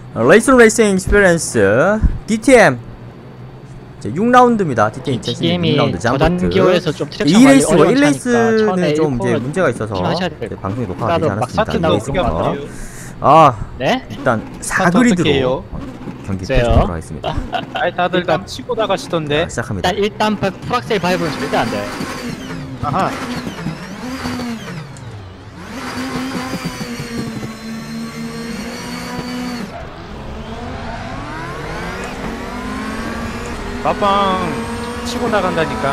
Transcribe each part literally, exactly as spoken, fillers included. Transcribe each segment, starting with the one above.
레이스 레이싱 익스피리언스 디티엠 이제 육 라운드입니다. 디티엠 디티엠이 육 라운드 저단기호에서 좀 트랙션 이 관리 레이스와 어려운 일 레이스는 차니까 좀 이제 처음에 문제가 있어서 하셔야 이제 돼요. 방송이 녹화가 되지 나도 막 않았습니다. 사트 이 나오고 레이스부터. 어떡해요? 아 네? 일단 사 어떡해요? 그리드로 경기 글쎄요. 펼쳐보도록 하겠습니다. 아이 다들 다 치고 나가시던데. 자, 시작합니다. 일단 일단 프- 풀악셀 밟으면 절대 안 돼. 아하. 빠빵 치고 나간다니까.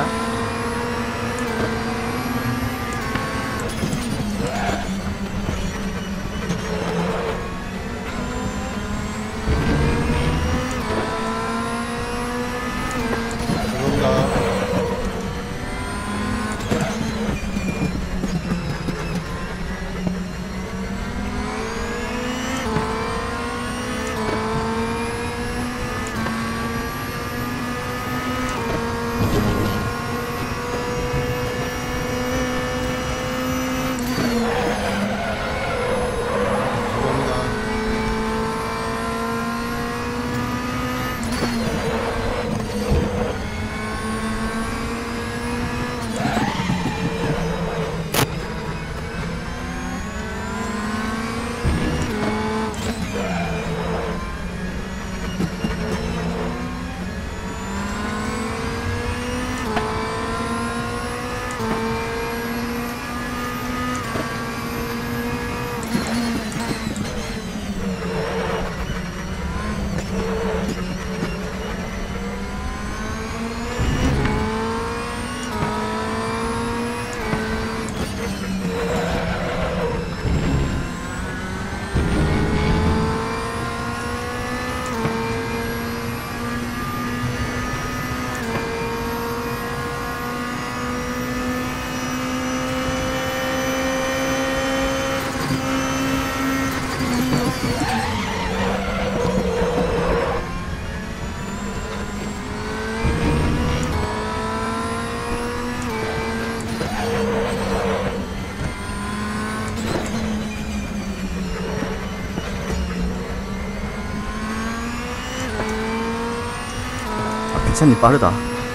비찬님 빠르다.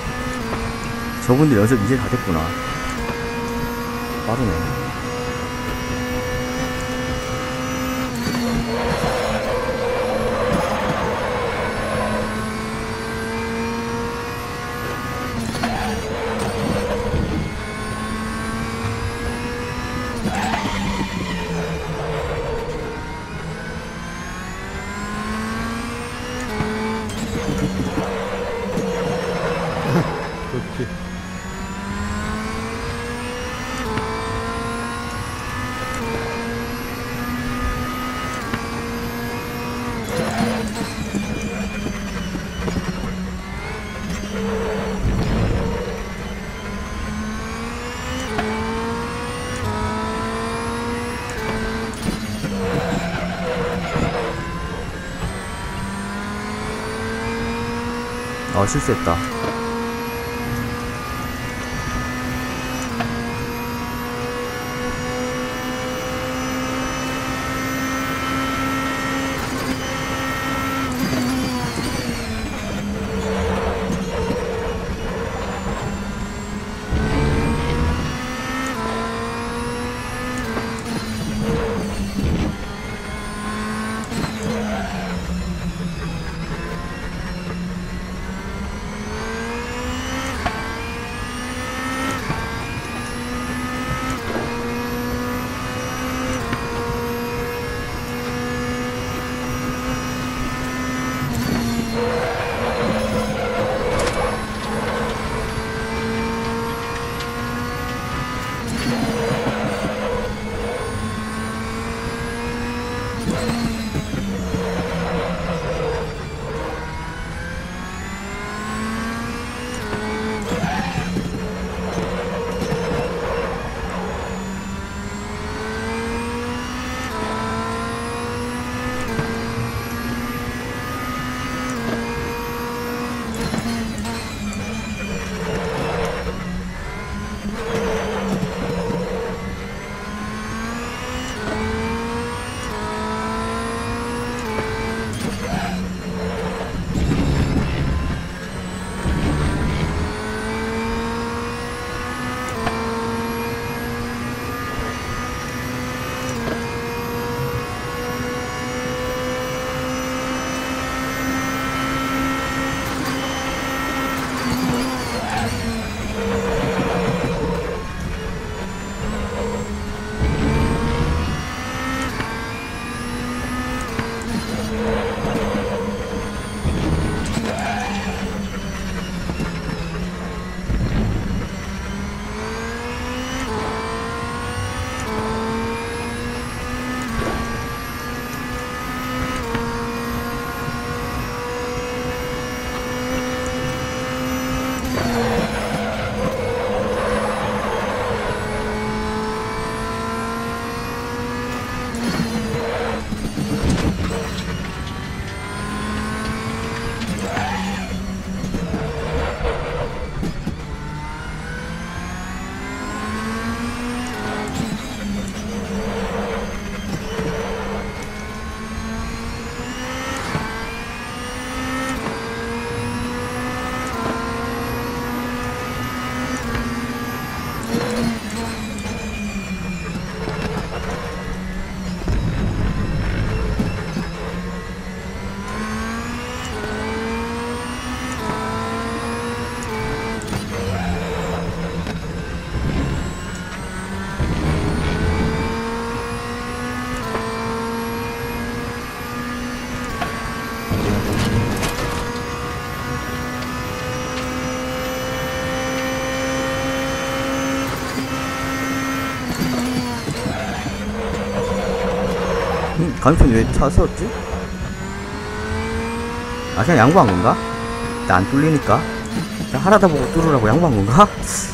저분들 연습 이제 다 됐구나. 빠르네. 아 실수했다. 간편 왜 차 세웠지? 아 그냥 양보한 건가? 나 안 뚫리니까 그냥 하나다 보고 뚫으라고 양보한 건가?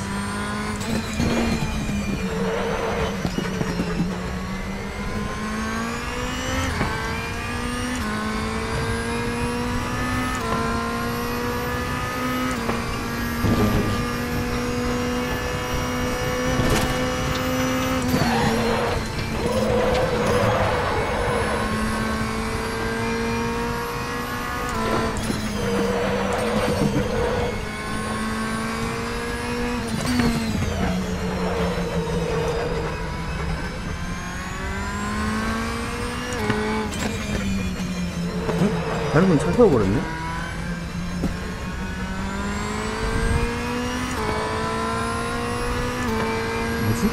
다른 분 차 세워버렸네? 뭐지?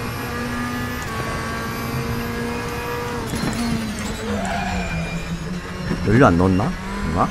연료 안 넣었나? 뭔가?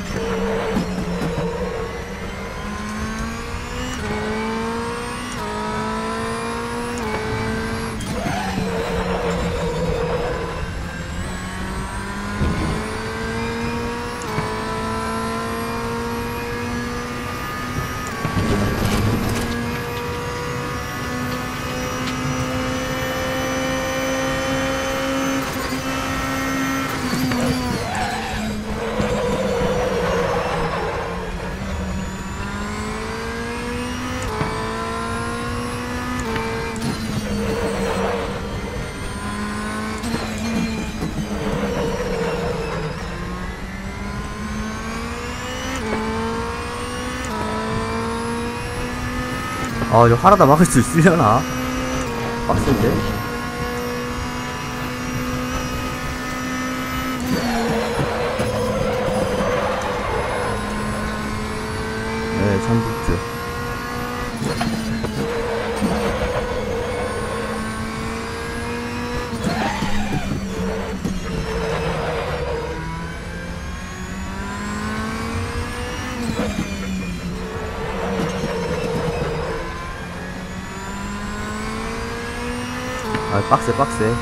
아, 이거 하나다 막을 수 있으려나? 빡센데? 네, 잠복주. 아, 빡세, 빡세.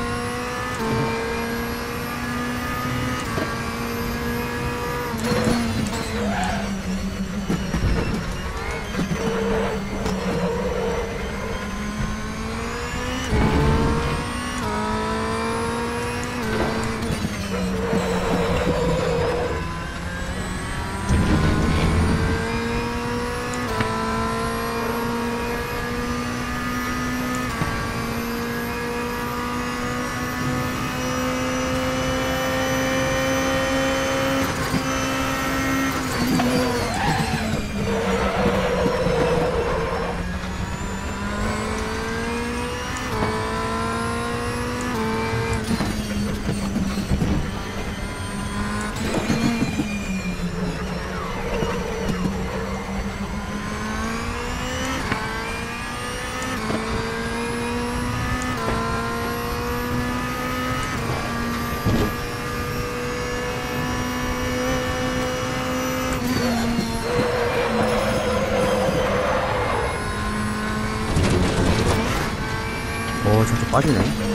어, 저쪽 빠지네.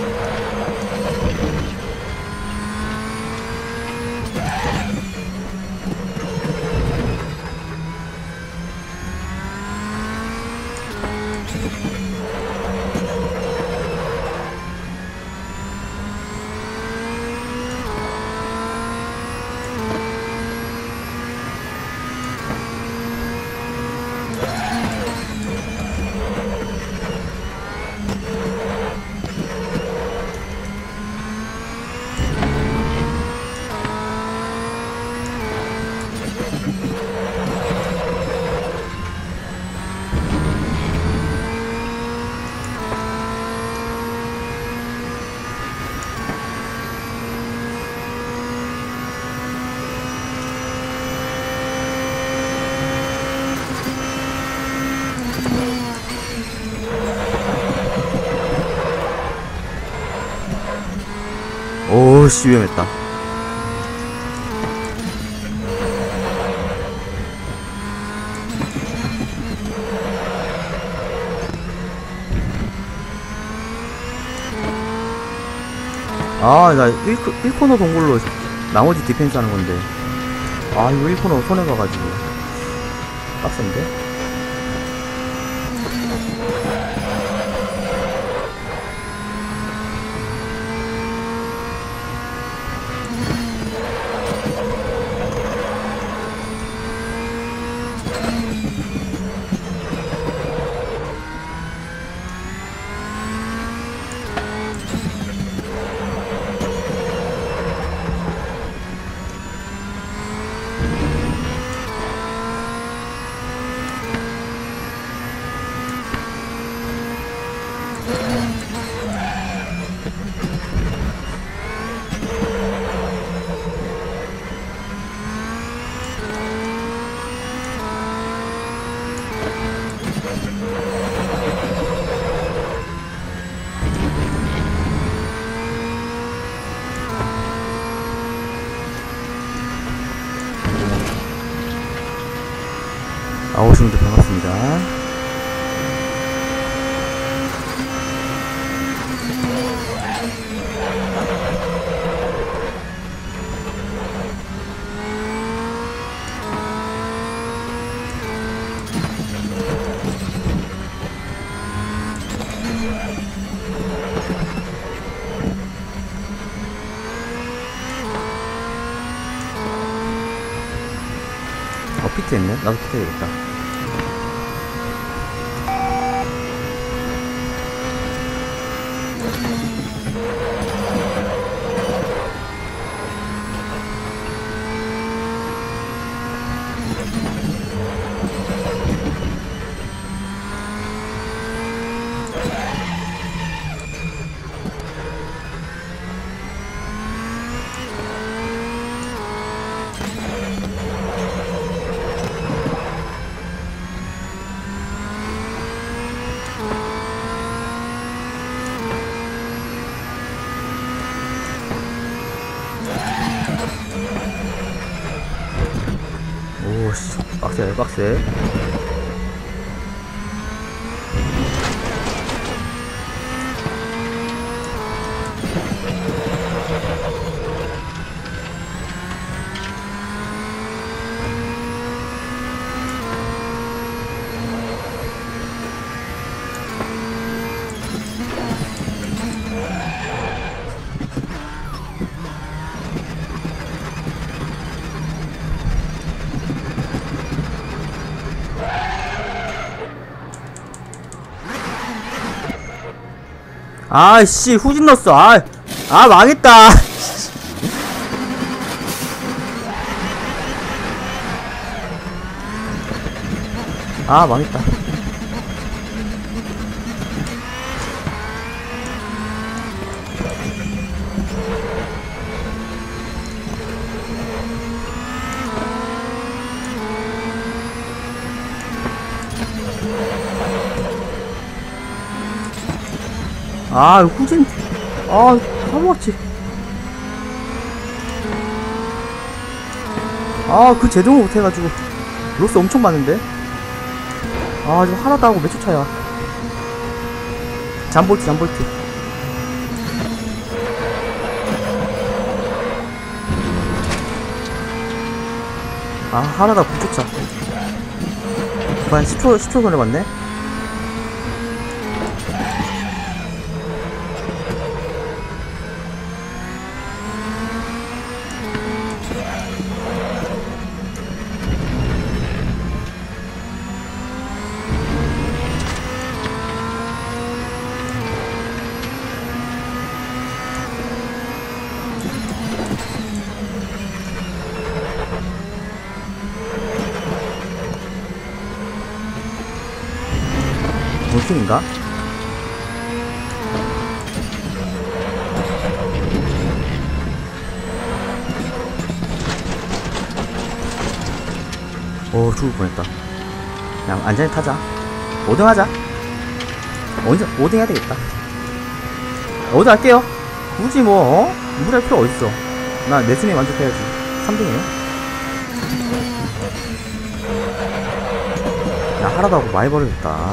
오씨, 위험했다. 아, 아, 나 일, 일 코너 동굴로 나머지 디펜스 하는 건데. 아, 이거 일 코너 손해가가지고. 빡센데? 아, 오신 분들 반갑습니다. 어, 피트 했네? 나도 피트 해야겠다. 오씨, 빡세, 빡세. 아씨, 후진 넣었어. 아, 아 망했다. 아 망했다. 아, 후진, 아, 까먹었지. 아, 그 제동을 못해가지고 로스 엄청 많은데. 아, 지금 하나도 하고 몇 초 차야. 잠볼트, 잠볼트. 아, 하나다 구 초 차. 한 십 초, 십 초 전에 봤네. 무슨인가? 오, 죽을 뻔했다. 그냥 안전히 타자. 오 등 하자. 오 등 해야 되겠다. 오 등 할게요. 굳이 뭐, 어? 무리할 필요 어딨어. 나 내 순위 만족해야지. 삼 등이에요. 야, 하나도 하고 많이 버려졌다.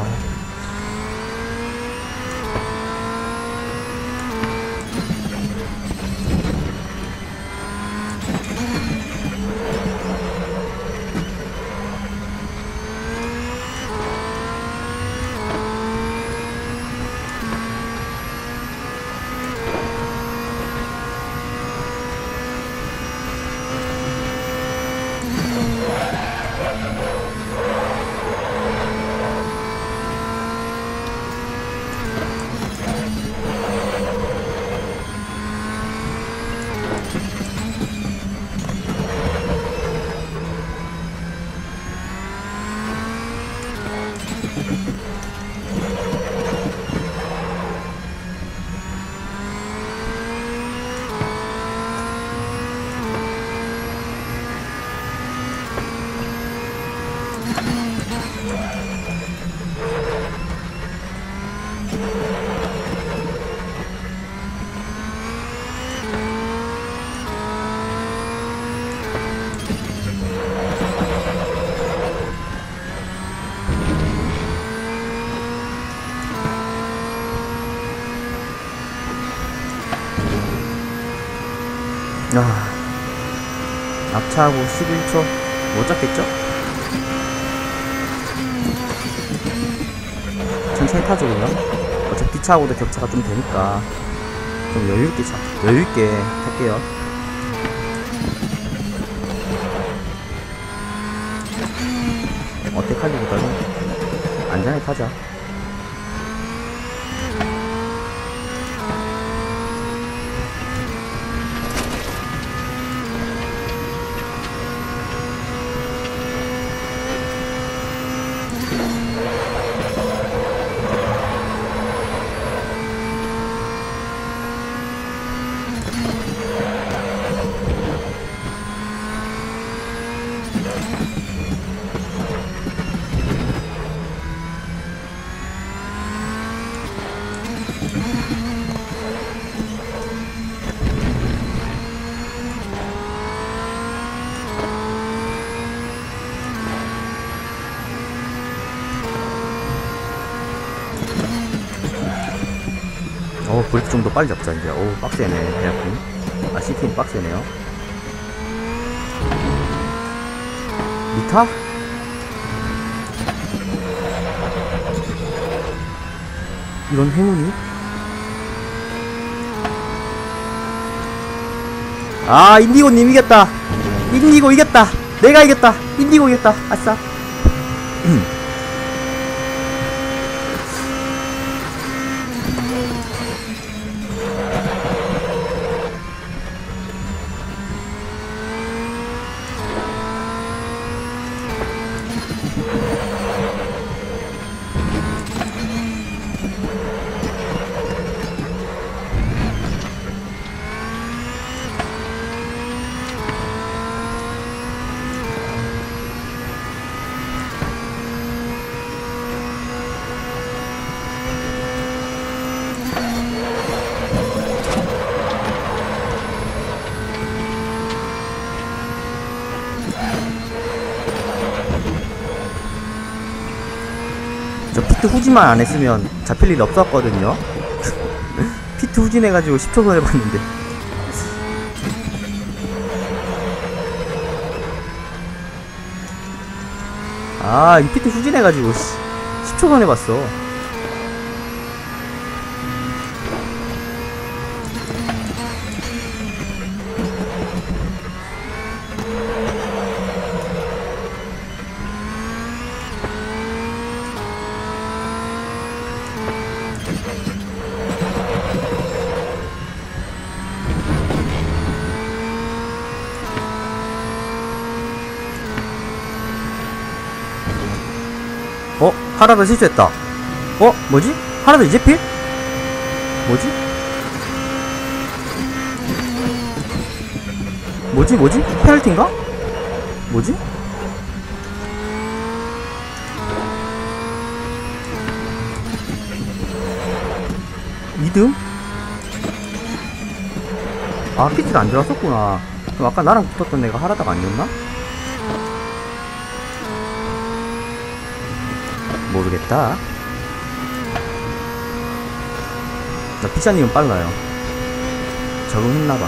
아, 앞차하고 십일 초 못 잡겠죠? 천천히 타죠 그냥. 어차피 차하고도 격차가 좀 되니까 좀 여유있게 차 여유있게 탈게요. 어택하기보다는 안전하게 타자. 어, 브레이크 좀 더 빨리 잡자, 이제. 오, 빡세네, 에어컨. 아, 씨티엠 빡세네요. 미타? 이런 행운이? 아, 인디고님 이겼다! 인디고 이겼다! 내가 이겼다! 인디고 이겼다! 아싸! 저 피트 후진만 안 했으면 잡힐 일 없었거든요. 피트 후진해가지고 십 초 손해봤는데. 아, 이 피트 후진해가지고 십 초 손해봤어. 어? 하라다 실수했다. 어? 뭐지? 하라다 이제 필? 뭐지? 뭐지 뭐지? 페널티인가? 뭐지? 이등? 아, 피트가 안 들어왔었구나. 그럼 아까 나랑 붙었던 애가 하라다가 아니었나? 모르겠다. 자, 피샤님은 빨라요. 적응했나봐.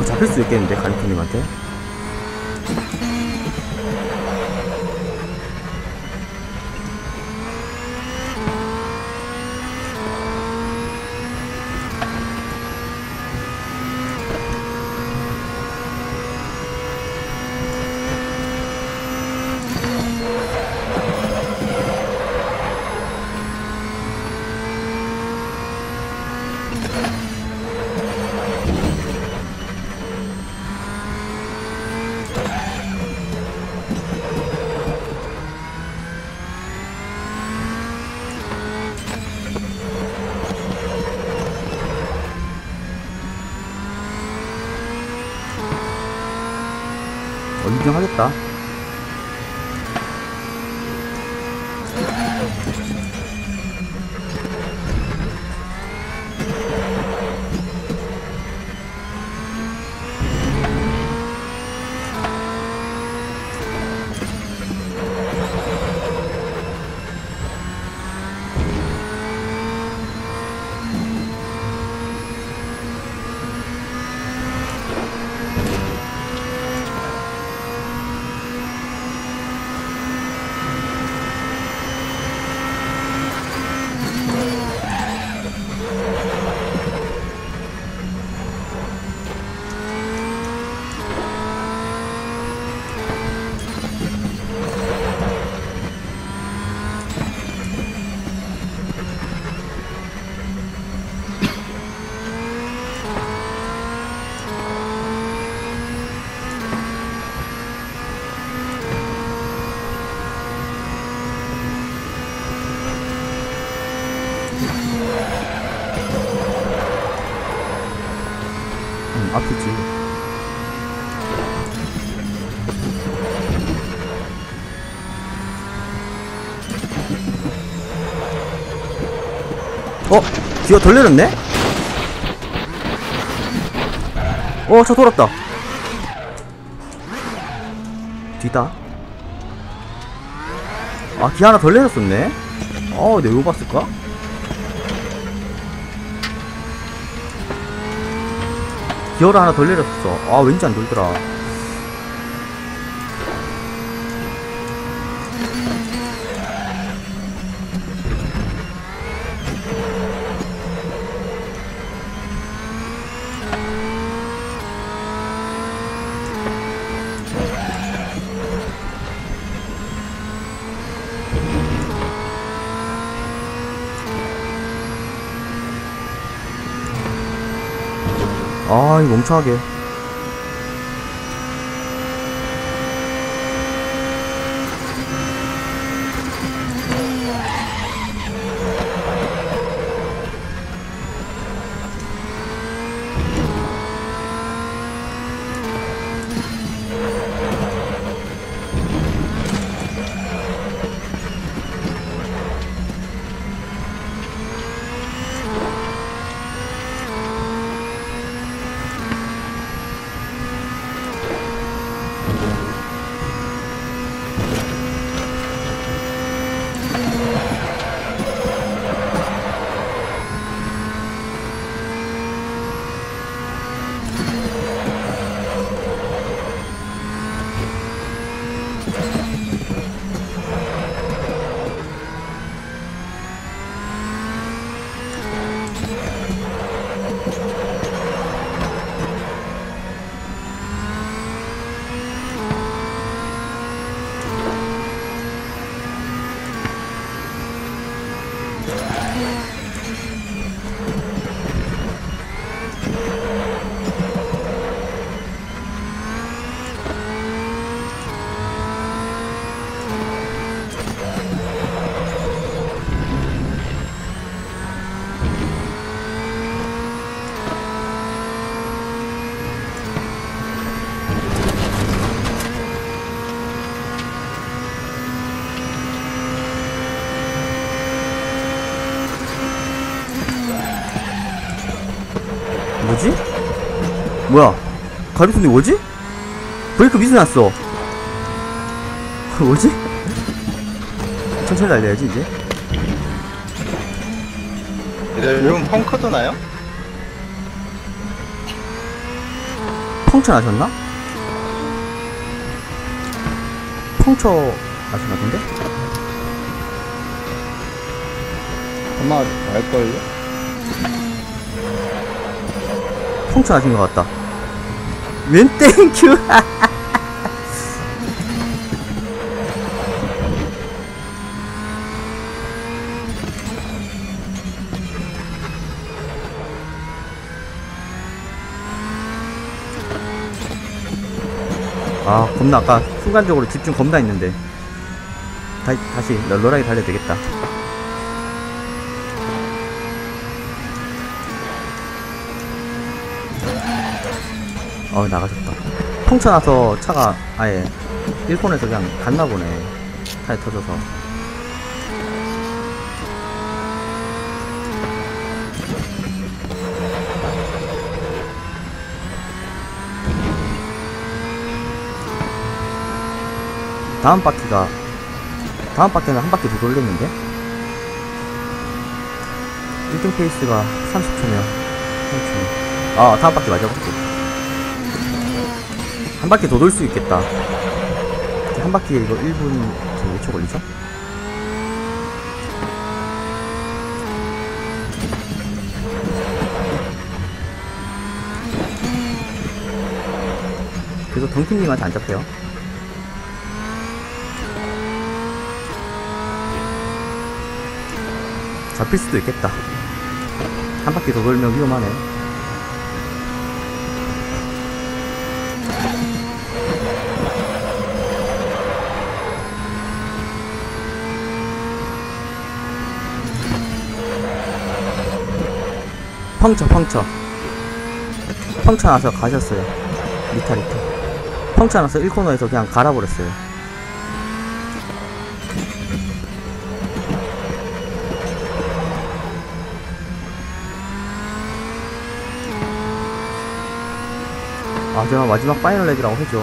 잡힐 수 있겠는데 가리토님한테. 어, 이 등 하겠다. 음, 아프지. 어? 뒤가 덜 내렸네? 어, 차 돌았다. 뒤다. 아, 기 하나 덜 내렸었네? 어, 내가 이거 봤을까? 기어를 하나 덜 내렸어. 아, 왠지 안 돌더라. 아, 이거 멍청하게. 뭐지? 뭐야? 갈비손이 뭐지? 브레이크 미스 났어. 뭐지? 천천히 달려야지 이제. 이러면 펑커도 나요? 펑처 나셨나? 펑처 나셨나 본데? 아마 알걸요? 펑처 나신 것 같다. 웬 땡큐. 아 겁나 아까 순간적으로 집중 겁나 했는데 다, 다시 널널하게 달려도 되겠다. 어 나가셨다. 펑쳐 나서 차가 아예 일본에서 그냥 갔나보네. 타에 터져서. 다음 바퀴가 다음 바퀴는 한 바퀴 더 돌렸는데 일 등 페이스가 삼십 초면 삼십 초. 아 다음 바퀴 맞아 볼게. 한 바퀴 더 돌 수 있겠다. 한 바퀴에 이거 일 분 몇 초 걸리죠? 그래서 덩킹님한테 안 잡혀요. 잡힐 수도 있겠다. 한 바퀴 더 돌면 위험하네. 펑쳐 펑쳐 펑쳐 나서 가셨어요. 리타 리타 펑쳐 나서 일 코너에서 그냥 갈아버렸어요. 아 제가 마지막 파이널 랩이라고 해줘.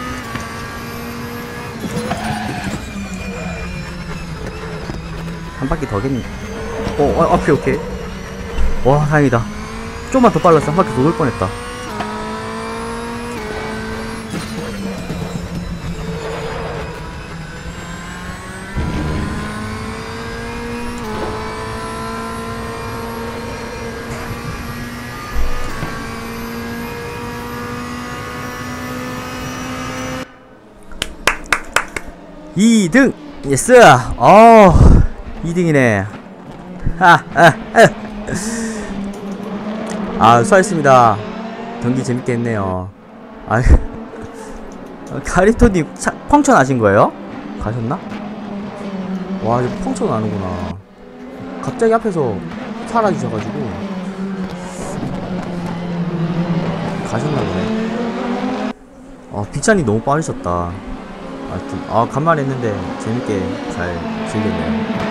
한 바퀴 더겠니? 어, 어 오케이 오케이. 와 다행이다. 좀만 더 빨랐어. 한 바퀴 더 돌 뻔했다. 이 등! 예스! 어 이 등이네. 하, 아, 아. 아, 수고하셨습니다. 경기 재밌게 했네요. 아, 가리토님 차, 펑처 나신 거예요? 가셨나? 와, 이거 펑처 나는구나. 갑자기 앞에서 사라지셔가지고 가셨나 보네. 아, 빅찬이 너무 빠르셨다. 하여튼 아 간만에 했는데 재밌게 잘 즐겼네요.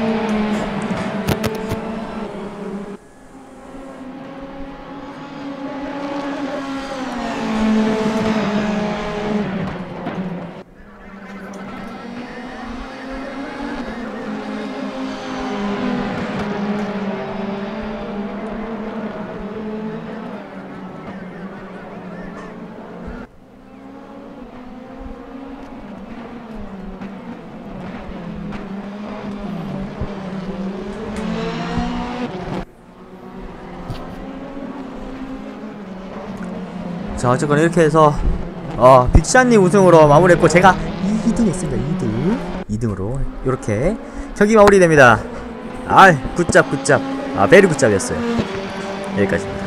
자 어쨌건 이렇게 해서 어 빅샤님 우승으로 마무리했고 제가 이 등 했습니다. 이 등 이 등으로 이렇게 경기 마무리됩니다. 아 굿잡 굿잡 아 베리 굿잡이었어요. 여기까지입니다.